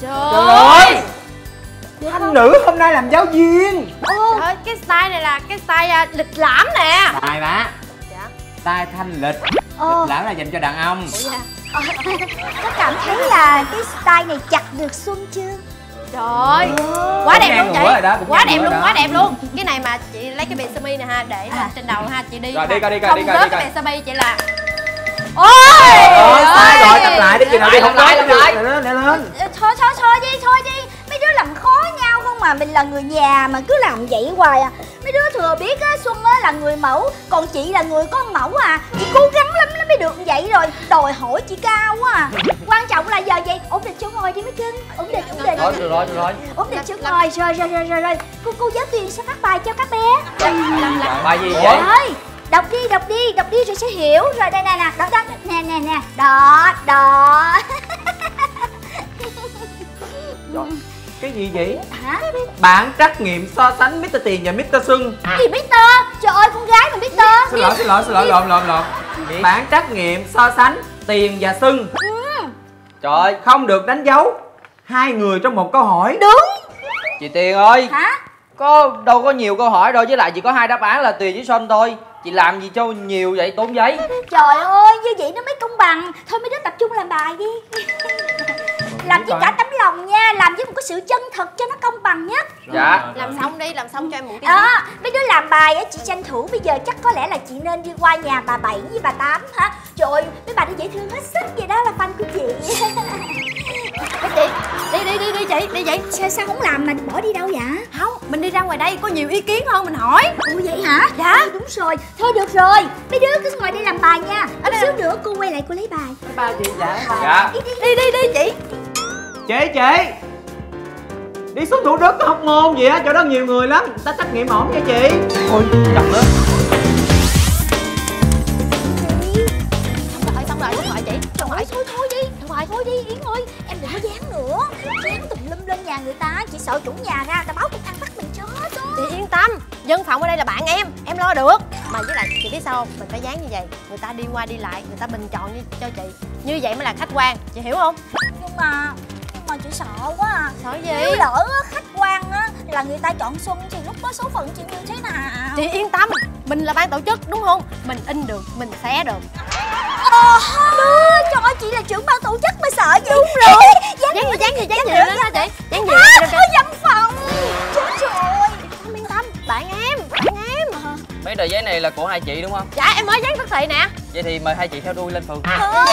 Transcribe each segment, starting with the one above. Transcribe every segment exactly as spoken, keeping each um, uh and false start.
Trời ơi, thanh nữ hôm nay làm giáo viên. Ô, trời ơi, cái style này là cái style uh, lịch lãm nè. Style má. Dạ. Style thanh lịch. Ờ. Lịch lãm là dành cho đàn ông. Ủa dạ. Ờ, có cảm thấy là cái style này chặt được xuân chưa? Trời ơi, quá đẹp luôn chị. Đó, quá đẹp luôn, đó. quá đẹp luôn. Cái này mà chị lấy cái bì sơ mi này ha, để lên trên đầu ha, chị đi. Rồi đi coi đi coi không đi coi rớt đi coi. cái bì sơ mi chị là. Ôi, Ôi, sai rồi, tập lại đi chị nào đi không lại, nói tập lại. lên, lên lên. Thôi thôi thôi đi, thôi đi. Mấy đứa làm khó nhau không mà, mình là người già mà cứ làm vậy hoài à. Mấy đứa thừa biết á, Xuân á là người mẫu, còn chị là người con mẫu à. Chị cố gắng lắm nó mới được vậy rồi, đòi hỏi chị cao quá à. Quan trọng là giờ vậy, ổn định chỗ ngồi đi mấy Trinh. Ổn định, ổn định. Rồi, rồi, rồi, rồi. Ổn định chỗ ngồi, rồi, rồi, rồi, rồi, rồi. Cô, cô giáo viên sẽ phát bài cho các bé. Bài gì vậy? Rồi, đọc đi, đọc đi, đọc đi rồi sẽ hiểu. Rồi đây nè nè, đó, đó, nè, nè, nè. Đó, đó. Cái gì vậy? Hả? Bản trắc nghiệm so sánh mít tơ Tiền và mít tơ Xuân. Gì mít tơ? Trời ơi, con gái mà mít tơ. Xin lỗi, xin lỗi, xin lỗi, lộn, lộn, lộn. Bản trắc nghiệm so sánh Tiền và Xuân. Ừ. Trời ơi, Không được đánh dấu hai người trong một câu hỏi. Đúng. chị Tiền ơi, Hả? có đâu có nhiều câu hỏi đâu, với lại chỉ có hai đáp án là Tiền với Xuân thôi. Chị làm gì cho nhiều vậy, tốn giấy. Trời ơi, như vậy nó mới công bằng. Thôi mấy đứa tập trung làm bài đi. Làm với cả tấm lòng nha, làm với một cái sự chân thật cho nó công bằng nhất. Dạ. làm xong đi, làm xong cho em một cái. Đó, mấy đứa làm bài á, chị tranh thủ bây giờ chắc có lẽ là chị nên đi qua nhà bà Bảy với bà Tám hả? Trời ơi, mấy bà nó dễ thương hết sức, vậy đó là fan của chị. Chị, đi đi đi đi chị, đi vậy. Sao sao không làm mà bỏ đi đâu vậy? Không, mình đi ra ngoài đây có nhiều ý kiến hơn mình hỏi. Ủa vậy hả? Dạ. Ừ, đúng rồi. Thôi được rồi, mấy đứa cứ ngồi đây làm bài nha. Chút xíu nữa cô quay lại cô lấy bài. Ba chị dạ. Dạ. Đi đi Đi đi đi chị. Chị, chị. Đi xuống Thủ Đức có học môn gì á, chỗ đó nhiều người lắm. Ta trắc nghiệm ổn nha chị. Ôi, chậm nữa. Xong rồi, xong rồi, xong rồi chị. Xong rồi. Thôi thôi thôi đi, thôi thôi đi Yến ơi, em đừng có dán nữa. Dán tùm lum lên nhà người ta, chị sợ chủ nhà ra ta báo công an bắt mình chết đó. Chị yên tâm, dân phòng ở đây là bạn em, em lo được. Mà với lại chị biết sao không, mình phải dán như vậy, người ta đi qua đi lại, người ta bình chọn như cho chị. Như vậy mới là khách quan, chị hiểu không? Nhưng mà nhưng mà chị sợ quá à. Sợ gì? Nếu lỡ khách quan á là người ta chọn Xuân thì lúc đó số phận chị như thế nào? Chị yên tâm, mình là ban tổ chức đúng không? Mình in được, mình xé được. Ờ đưa, trời ơi, chị là trưởng ban tổ chức mới sợ gì. Đúng rồi. Dán Dán gì, dán gì, dán gì nữa nữa đó chị. Dán gì à, nữa ở văn phòng. Chết rồi. Không yên tâm, bạn em, bạn em. Mấy tờ giấy này là của hai chị đúng không? Dạ em mới dán tức thị nè. Vậy thì mời hai chị theo đuôi lên phường. Ơi,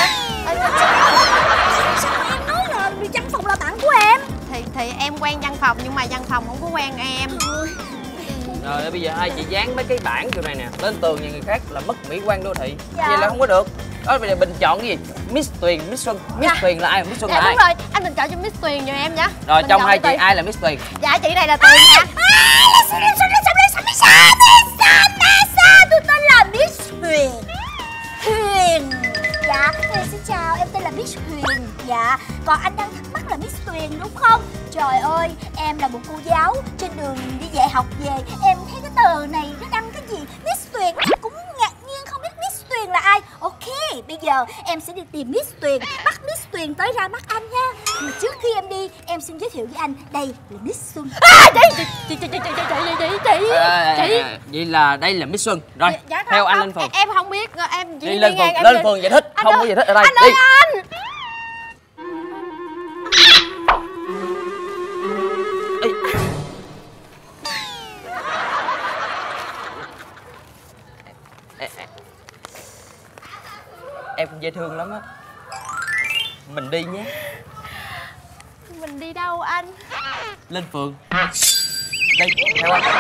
sao em nói là văn phòng là bạn của em? Thì thì em quen văn phòng nhưng mà văn phòng không có quen em. Rồi bây giờ hai chị dán mấy cái bảng kiểu này nè lên tường nhà người khác là mất mỹ quan đô thị. Dạ. Vậy là không có được. Đó bây giờ bình chọn cái gì? Miss Tuyền, Miss Xuân. Miss Dạ. Tuyền là ai? Miss Xuân Dạ là ai? đúng rồi, anh bình chọn cho Miss Tuyền giùm em nhé. Rồi Bình trong chọn hai cho chị Tuyền. ai là Miss Tuyền? Dạ chị này là Tuyền nha. Tôi tên là Miss Huyền. Huyền. Dạ, hey, xin chào, em tên là Miss Huyền. Dạ, còn anh đang thắc mắc là Miss Tuyền đúng không? Trời ơi, em là một cô giáo. Trên đường đi dạy học về, em thấy cái tờ này nó đăng cái gì Miss Tuyền, em cũng ngạc nhiên không biết Miss Tuyền là ai. Ok, bây giờ em sẽ đi tìm Miss Tuyền, bắt Miss Tuyền tới ra mắt anh nha. Nhưng trước khi em đi, em xin giới thiệu với anh, đây là Miss Xuân. À, chị, chị, chị, chị, chị, chị, chị, chị, chị, À, chị. vậy là đây là Miss Xuân. Rồi, Dạ, dạ, theo không, anh không, lên phường. Em không biết, em chỉ Đi lên ngang, phường, em lên đi- phường giải thích, Anh không ơi, có giải thích ở đây. Anh Đi. ơi anh. Ê. Ê, ê. Em cũng dễ thương lắm á. Mình đi nhé. Mình đi đâu anh? Lên phường. Đi, theo anh.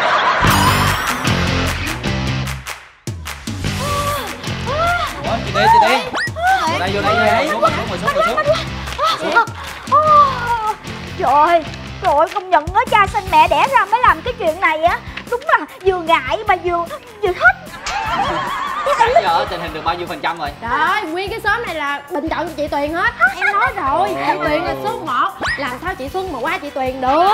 Ủa, chị đi, chị đi. Vô đây, vô đây, vô đây. Ngồi xuống, ngồi xuống, ngồi xuống, ngồi xuống. Trời ơi, trời ơi, công nhận á, cha sinh mẹ đẻ ra mới làm cái chuyện này á. Đúng là vừa ngại mà vừa vừa thích. Giờ tình hình được bao nhiêu phần trăm rồi? Trời, nguyên cái xóm này là bình chọn cho chị Tuyền hết. Em nói rồi, chị Tuyền là số một. Làm sao chị Xuân mà qua chị Tuyền được?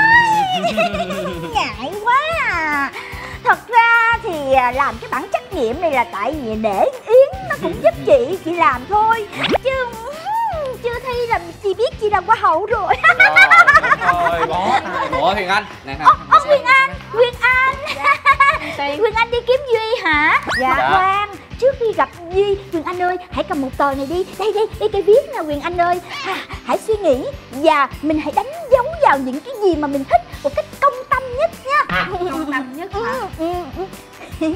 Ngại quá à. Thật ra thì làm cái bản trắc nghiệm này là tại vì để Yến nó cũng giúp chị, chị làm thôi. Chứ chưa thi là chị biết chị làm hoa hậu rồi. Trời bỏ. Ủa Huyền Anh. Nè nè. Ô Huyền Anh, Huyền Anh. Huyền Anh đi kiếm Duy hả? Dạ. Mà khoan, trước khi gặp Duy, Huyền Anh ơi, hãy cầm một tờ này đi. Đây đây, đây cây viết nè Huyền Anh ơi. À, hãy suy nghĩ và mình hãy đánh dấu vào những cái gì mà mình thích một cách công tâm nhất nha. Công tâm nhất hả? Ừ, ừ, ừ.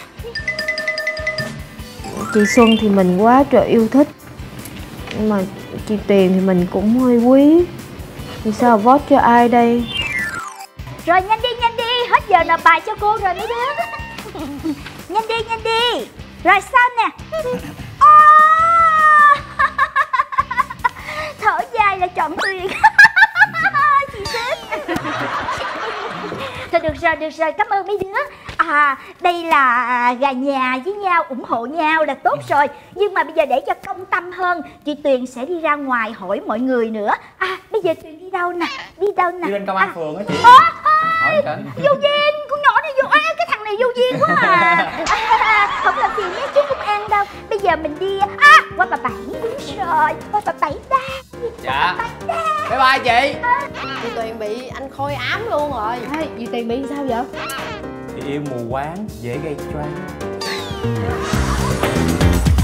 Chị Xuân thì mình quá trời yêu thích, nhưng mà chị Tuyền thì mình cũng hơi quý. Thì sao vote cho ai đây? Rồi nhanh đi nhanh đi, hết giờ nộp bài cho cô rồi mấy đứa. Nhanh đi nhanh đi. Rồi sao nè. Oh! Thở dài là chọn Tuyền. Chị thích. Thôi được rồi được rồi, cảm ơn mấy đứa. À đây là gà nhà với nhau, ủng hộ nhau là tốt rồi. Nhưng mà bây giờ để cho công tâm hơn, chị Tuyền sẽ đi ra ngoài hỏi mọi người nữa. À bây giờ Tuyền đi đâu nè? Đi đâu nè? Đi lên công an à. phường á chị. Ồ, Hỏi cảnh. vô duyên, con nhỏ này vô, à, cái thằng này vô duyên quá à. À, không làm phiền nhé chú Công An đâu. Bây giờ mình đi, à, qua bà Bảy, đúng rồi, qua bà Bảy đa. Dạ. Bye bye chị. Chị Tuyền bị anh Khôi ám luôn rồi. Ê, chị Tuyền bị sao vậy? Thì yêu mù quáng dễ gây choáng.